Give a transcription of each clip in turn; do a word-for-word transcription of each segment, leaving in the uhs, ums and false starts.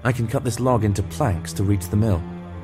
I can cut this log into planks to reach the mill.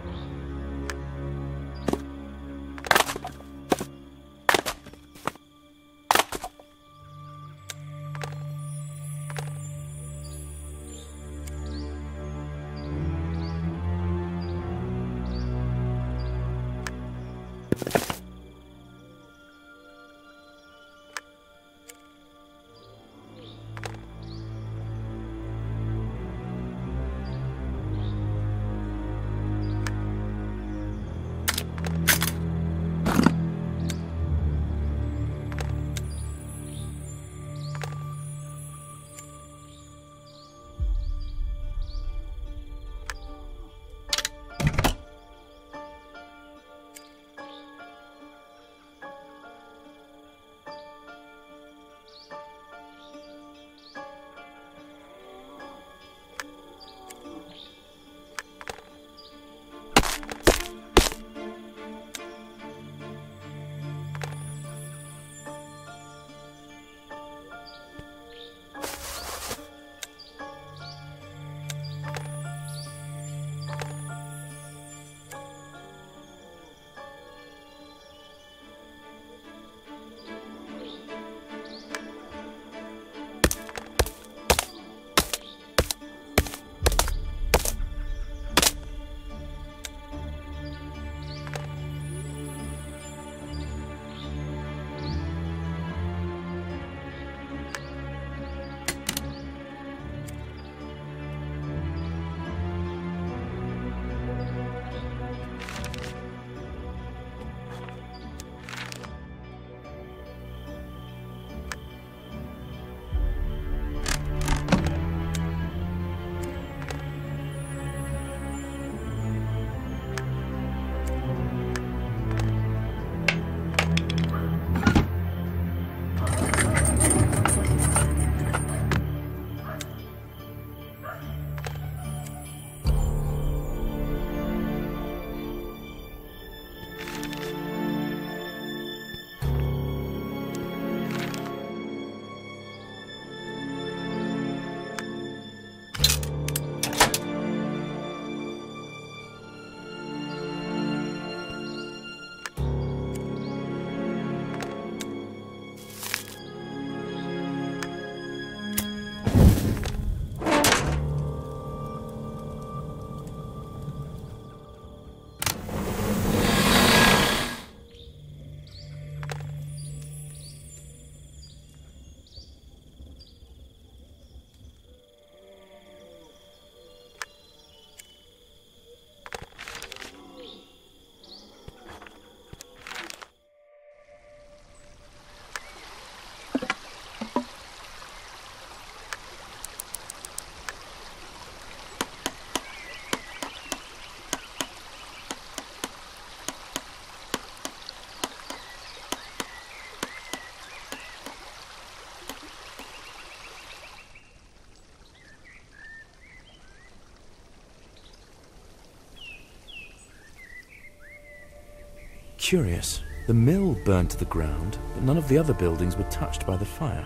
Curious. The mill burned to the ground, but none of the other buildings were touched by the fire.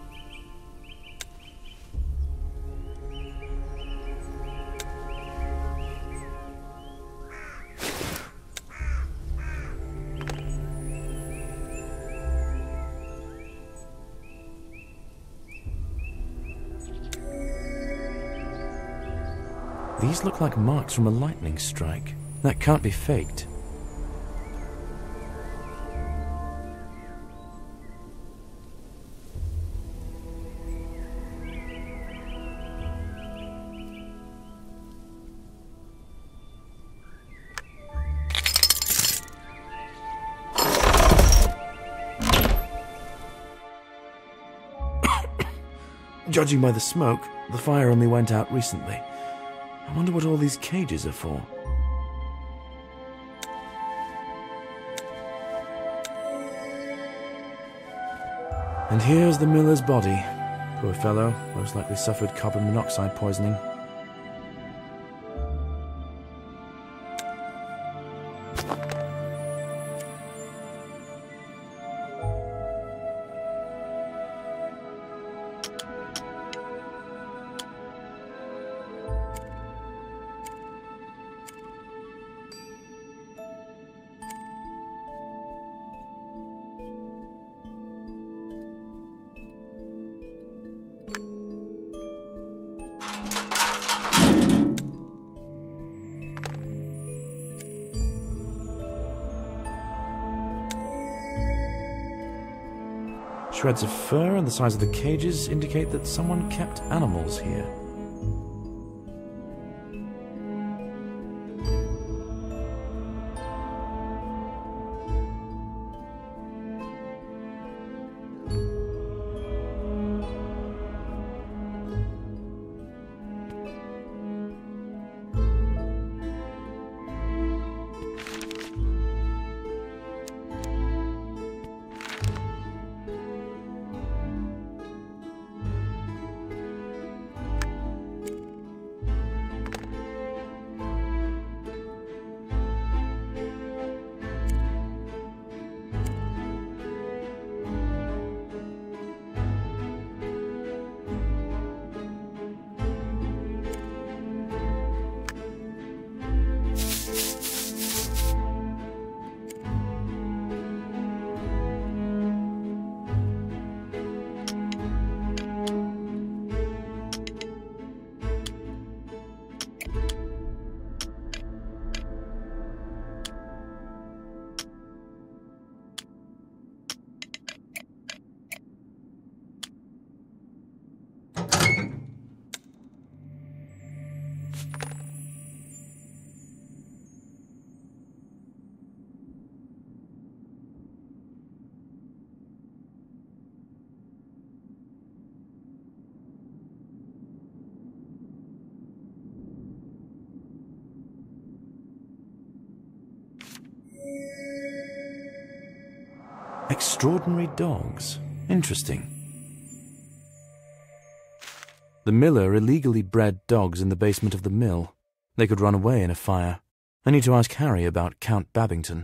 These look like marks from a lightning strike. That can't be faked. Judging by the smoke, the fire only went out recently. I wonder what all these cages are for. And here's the miller's body. Poor fellow, most likely suffered carbon monoxide poisoning. shreds of fur and the size of the cages indicate that someone kept animals here. Extraordinary dogs. Interesting. The miller illegally bred dogs in the basement of the mill. They could run away in a fire. I need to ask Harry about Count Babington.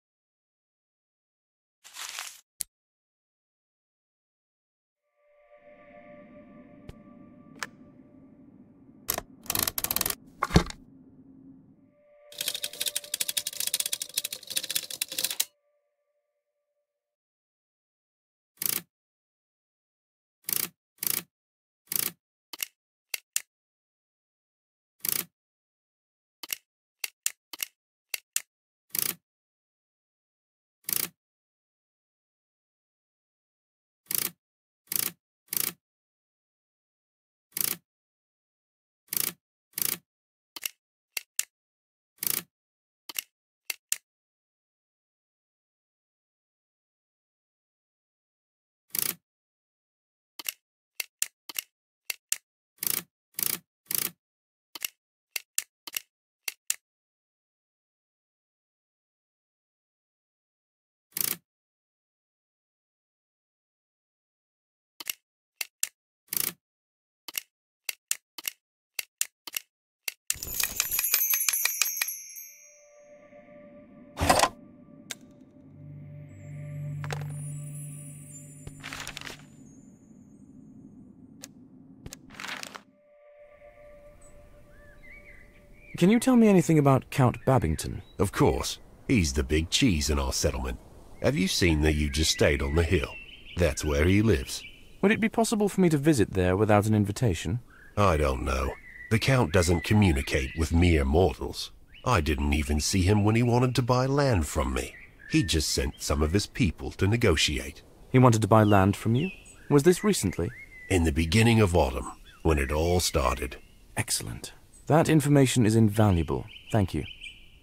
Can you tell me anything about Count Babington? Of course. He's the big cheese in our settlement. Have you seen that you just stayed on the hill? That's where he lives. Would it be possible for me to visit there without an invitation? I don't know. The Count doesn't communicate with mere mortals. I didn't even see him when he wanted to buy land from me. He just sent some of his people to negotiate. He wanted to buy land from you? Was this recently? In the beginning of autumn, when it all started. Excellent. That information is invaluable. Thank you.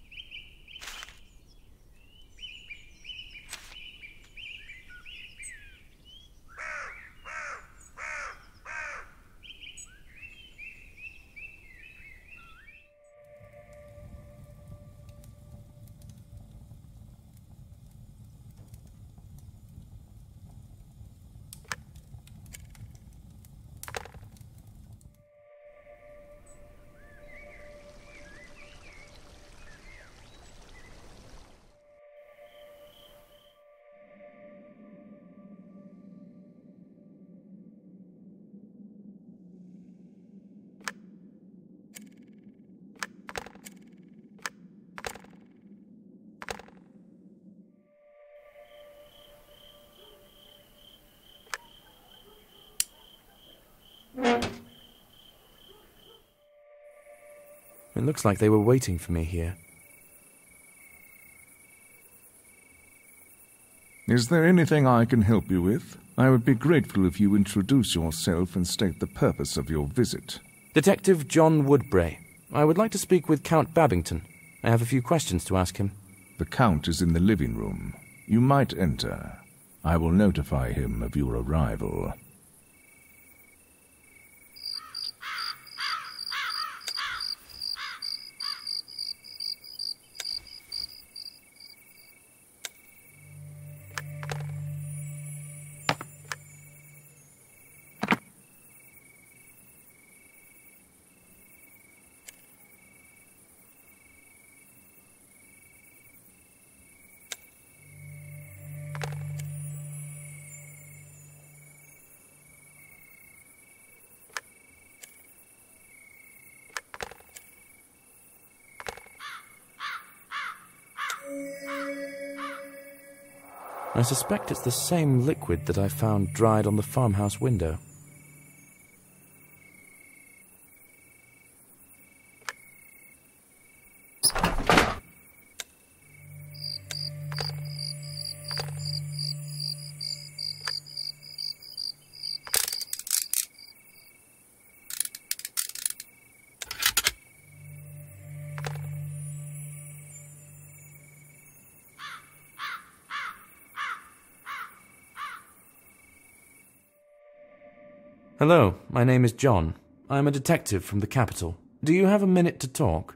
It looks like they were waiting for me here. You Is there anything I can help you with? I would be grateful if you introduce yourself and state the purpose of your visit. Detective John Woodbray. I would like to speak with Count Babington. I have a few questions to ask him. The Count is in the living room. You might enter. I will notify him of your arrival. I suspect it's the same liquid that I found dried on the farmhouse window. Hello, my name is John. I am a detective from the capital. Do you have a minute to talk?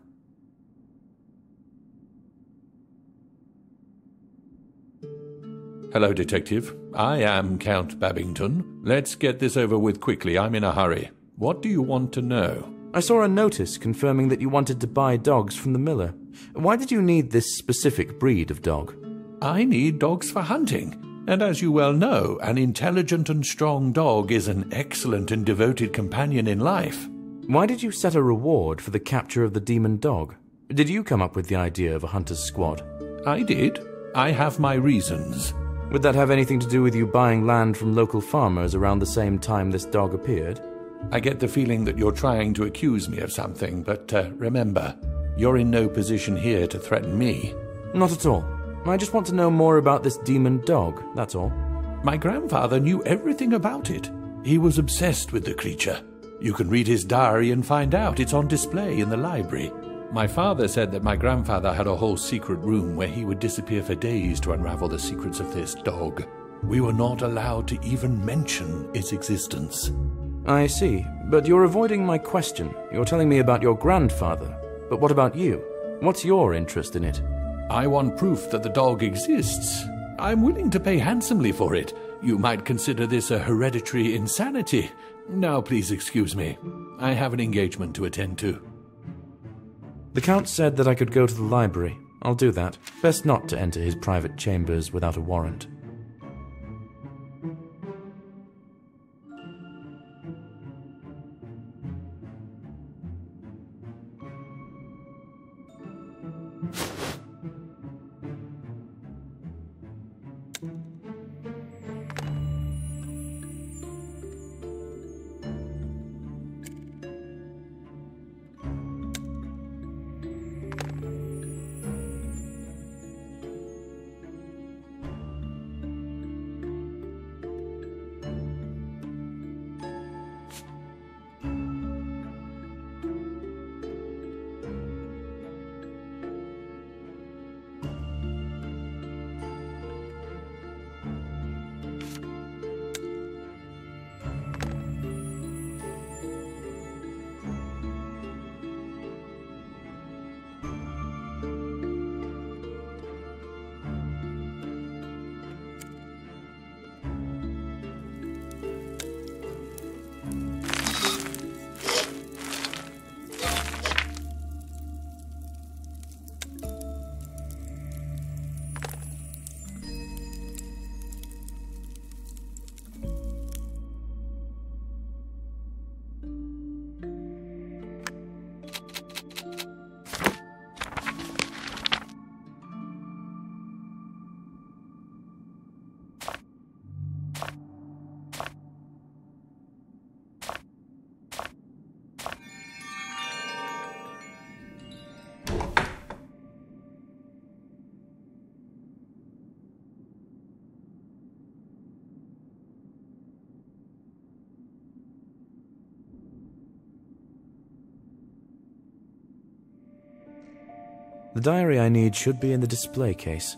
Hello, Detective. I am Count Babington. Let's get this over with quickly. I'm in a hurry. What do you want to know? I saw a notice confirming that you wanted to buy dogs from the miller. Why did you need this specific breed of dog? I need dogs for hunting. And as you well know, an intelligent and strong dog is an excellent and devoted companion in life. Why did you set a reward for the capture of the demon dog? Did you come up with the idea of a hunter's squad? I did. I have my reasons. Would that have anything to do with you buying land from local farmers around the same time this dog appeared? I get the feeling that you're trying to accuse me of something, but uh, remember, you're in no position here to threaten me. Not at all. I just want to know more about this demon dog, that's all. My grandfather knew everything about it. He was obsessed with the creature. You can read his diary and find out. It's on display in the library. My father said that my grandfather had a whole secret room where he would disappear for days to unravel the secrets of this dog. We were not allowed to even mention its existence. I see, but you're avoiding my question. You're telling me about your grandfather. But what about you? What's your interest in it? I want proof that the dog exists. I'm willing to pay handsomely for it. You might consider this a hereditary insanity. Now please excuse me. I have an engagement to attend to. The Count said that I could go to the library. I'll do that. Best not to enter his private chambers without a warrant. The diary I need should be in the display case.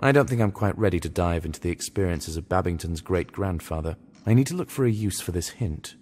I don't think I'm quite ready to dive into the experiences of Babington's great-grandfather. I need to look for a use for this hint.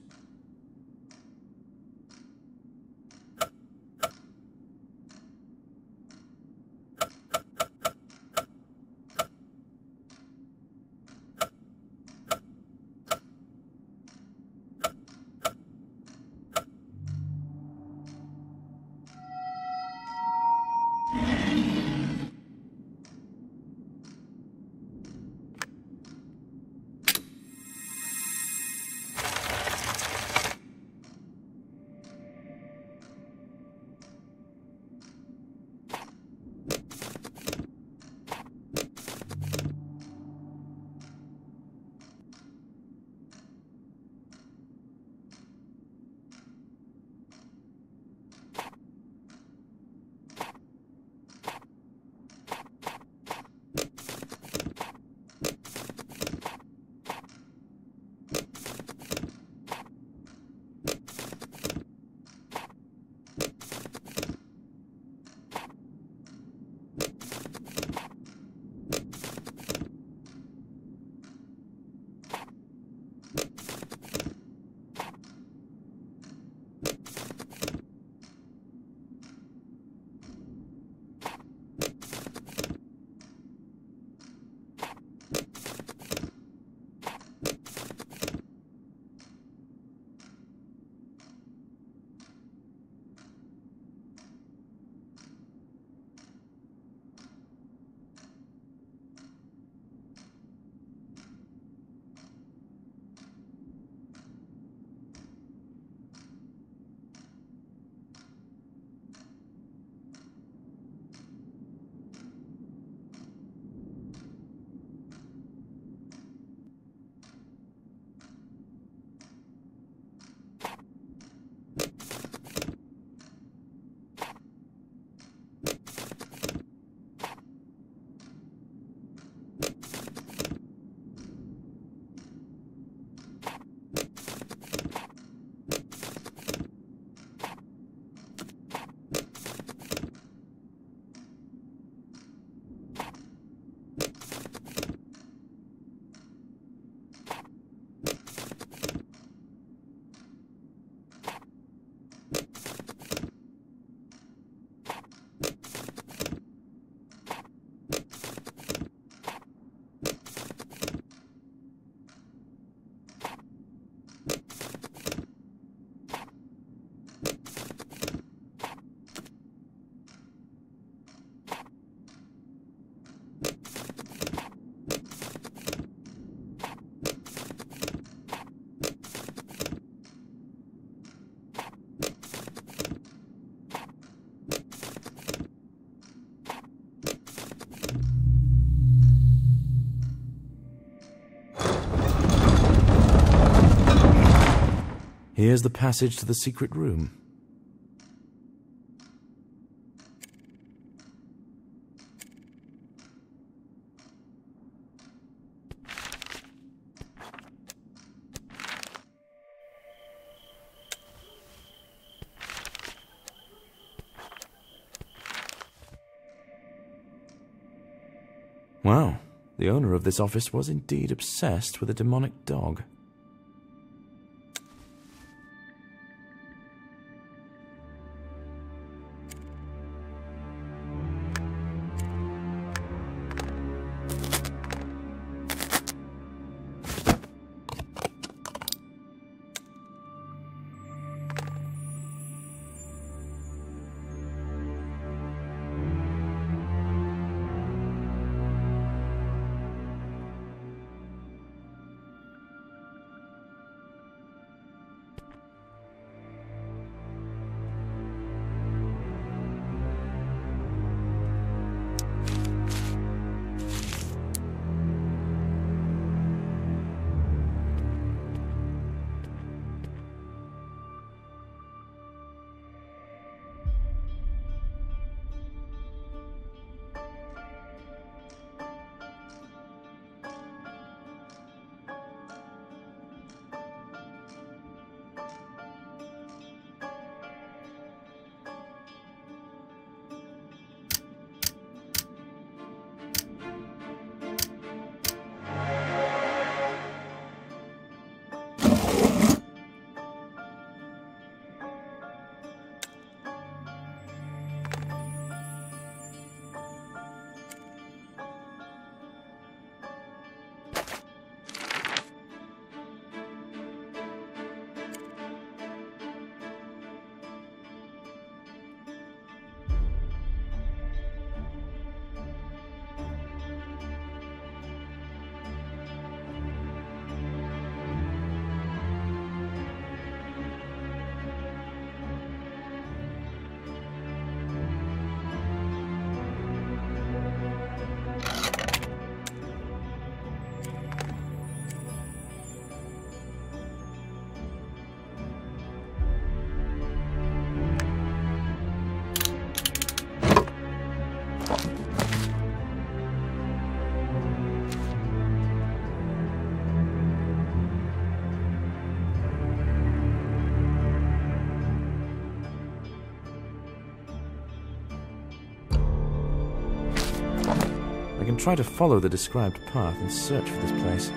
Here's the passage to the secret room. Wow, the owner of this office was indeed obsessed with a demonic dog. I can try to follow the described path and search for this place.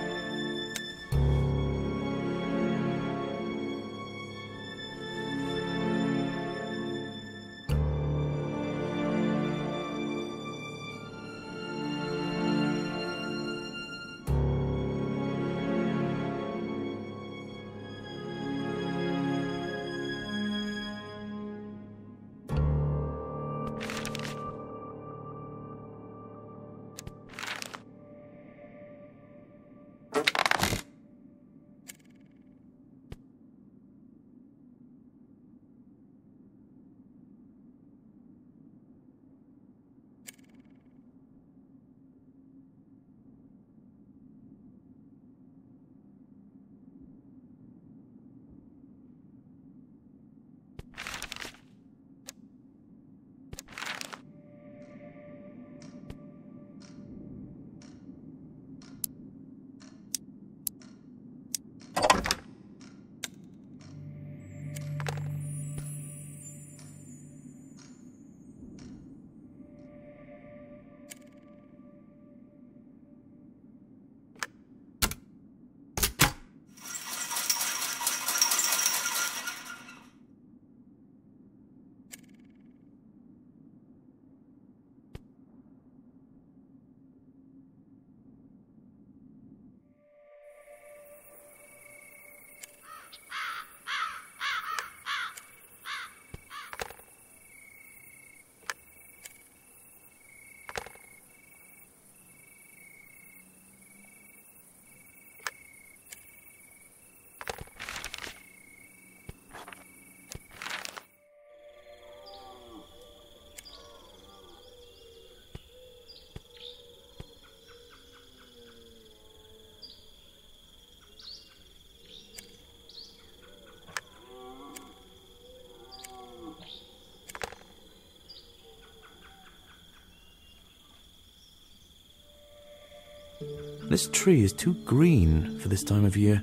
This tree is too green for this time of year.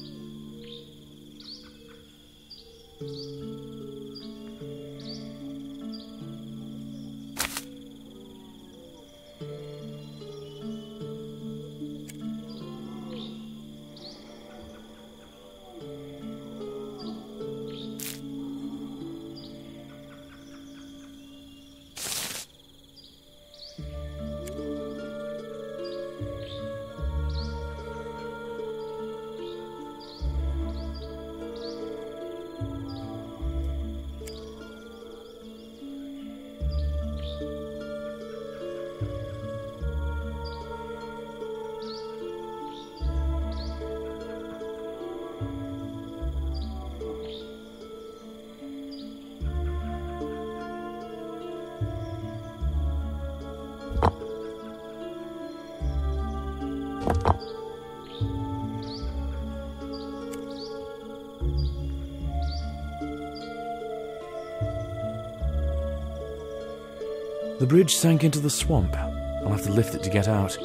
The bridge sank into the swamp. I'll have to lift it to get out.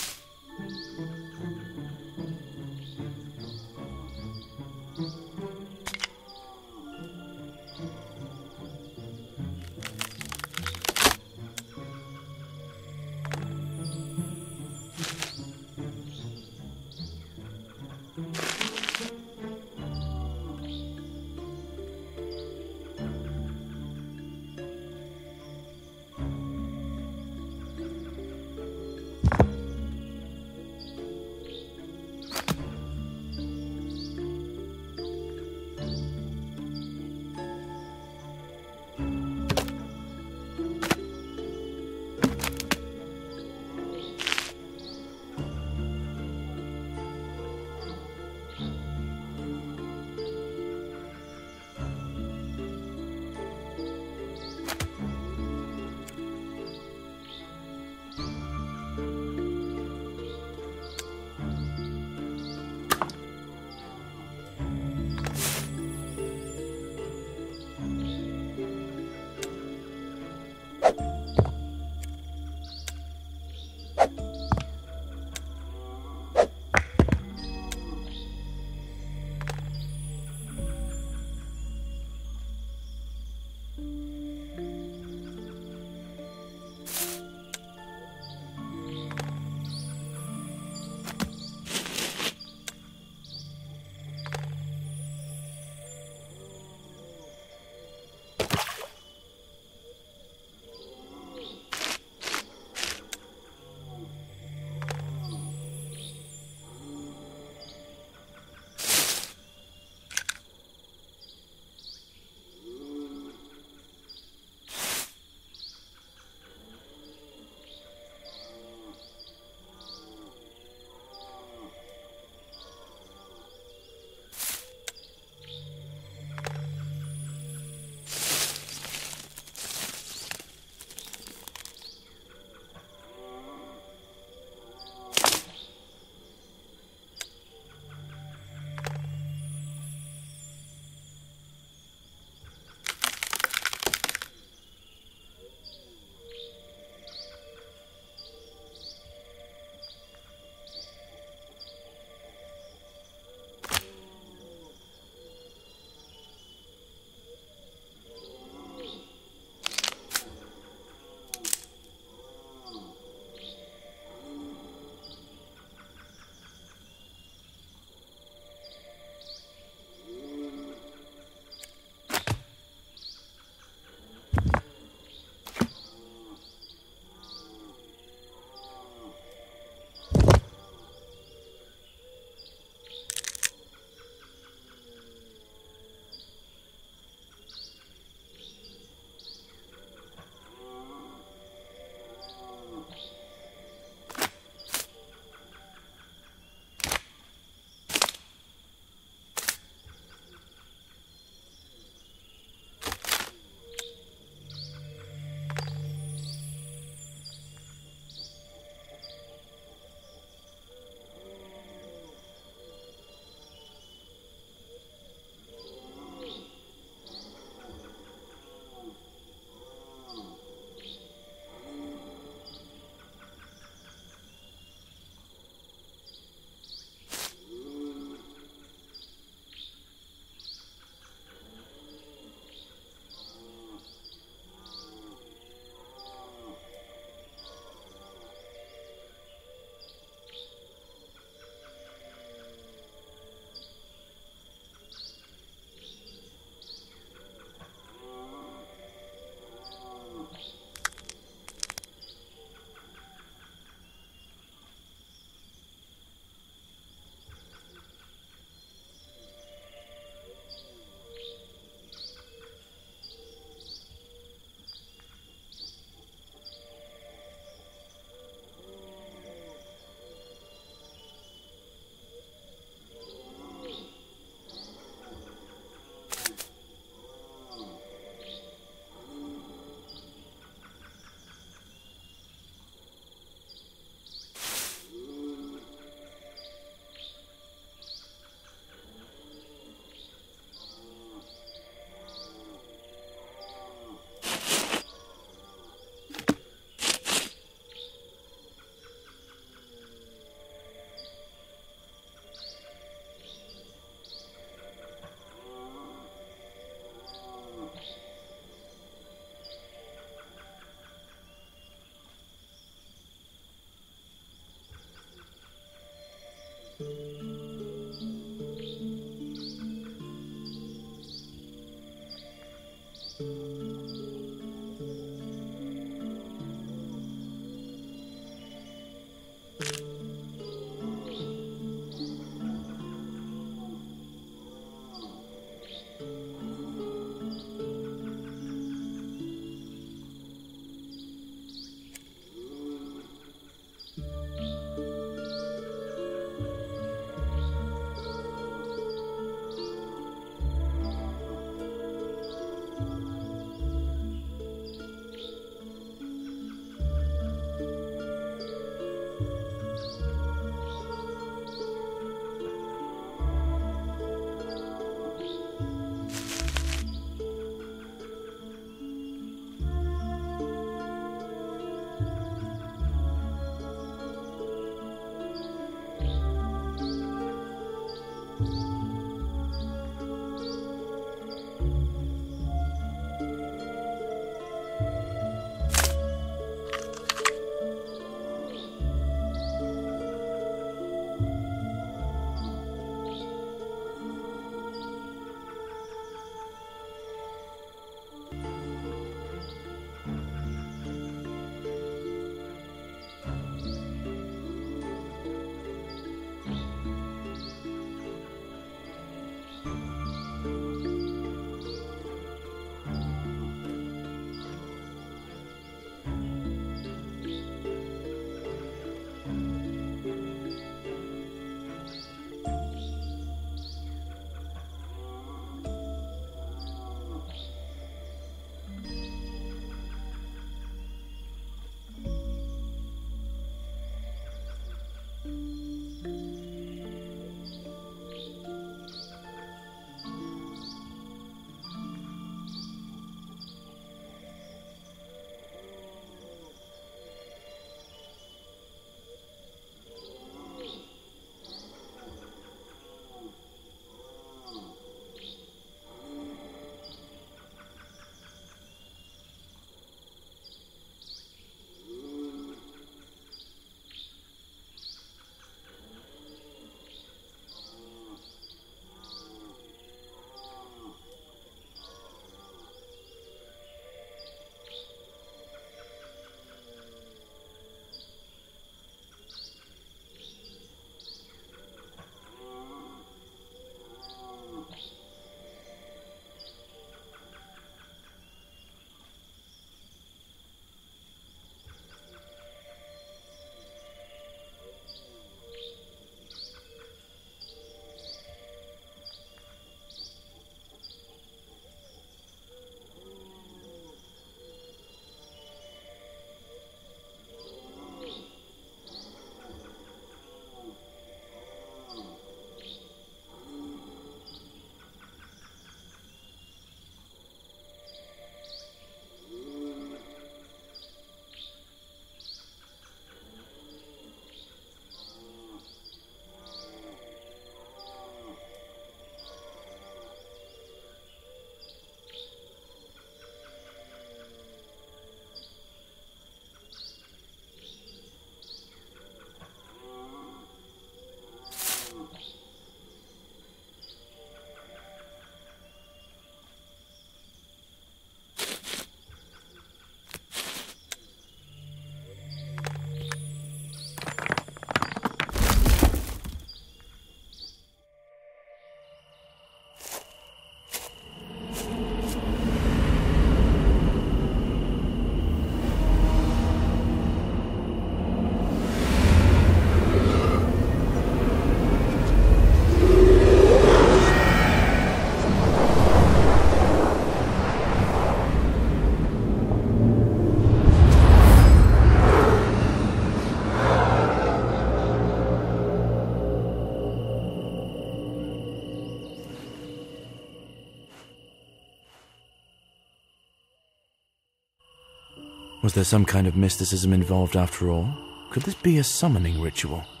Was there some kind of mysticism involved after all? Could this be a summoning ritual?